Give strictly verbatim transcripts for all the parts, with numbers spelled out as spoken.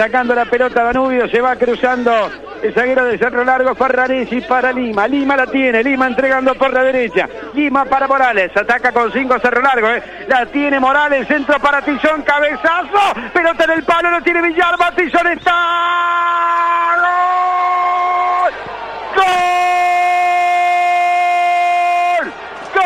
sacando la pelota Danubio, se va cruzando el zaguero de Cerro Largo, Ferraresi para Lima. Lima la tiene, Lima entregando por la derecha. Lima para Morales, ataca con cinco Cerro Largo, eh. La tiene Morales, centro para Tizón, cabezazo, pelota en el palo, lo tiene Villar, va Tizón, está... ¡Gol! ¡Gol!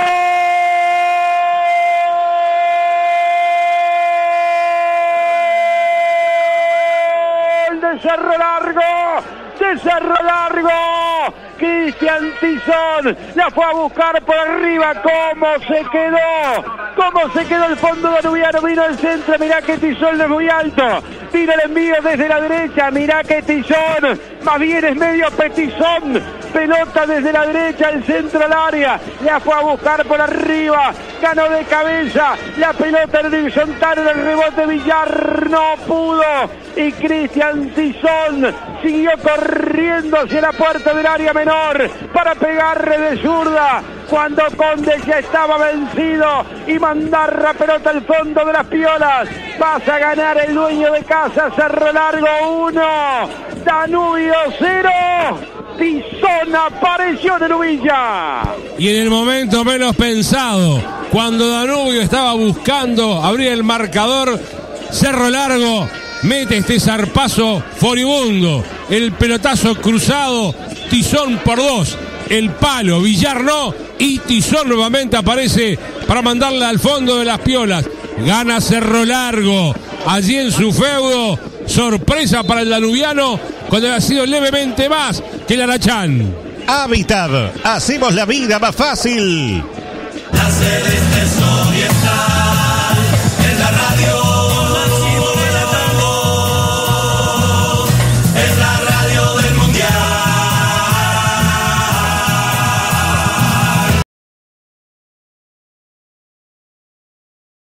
¡Gol! De Cerro Largo, de Cerro Largo, Cristian Tizón la fue a buscar por arriba. ¿Cómo se quedó? ¿Cómo se quedó el fondo danubiano? Vino el centro, mirá que Tizón es muy alto. Vino el envío desde la derecha, mirá que Tizón, más bien es medio petizón. Pelota desde la derecha, el centro al área, la fue a buscar por arriba, ganó de cabeza, la pelota en horizontal, en el rebote Villar no pudo, y Cristian Tizón siguió corriendo hacia la puerta del área menor para pegarle de zurda, cuando Conde ya estaba vencido y mandar la pelota al fondo de las piolas. Pasa a ganar el dueño de casa, Cerro Largo uno, Danubio cero. Tizón apareció en Ubilla. Y en el momento menos pensado, cuando Danubio estaba buscando abrir el marcador, Cerro Largo mete este zarpazo furibundo, el pelotazo cruzado, Tizón por dos, el palo, Villar no, y Tizón nuevamente aparece para mandarla al fondo de las piolas. Gana Cerro Largo allí en su feudo. Sorpresa para el danubiano cuando ha sido levemente más que el Arachán. Hábitat, hacemos la vida más fácil. La Celeste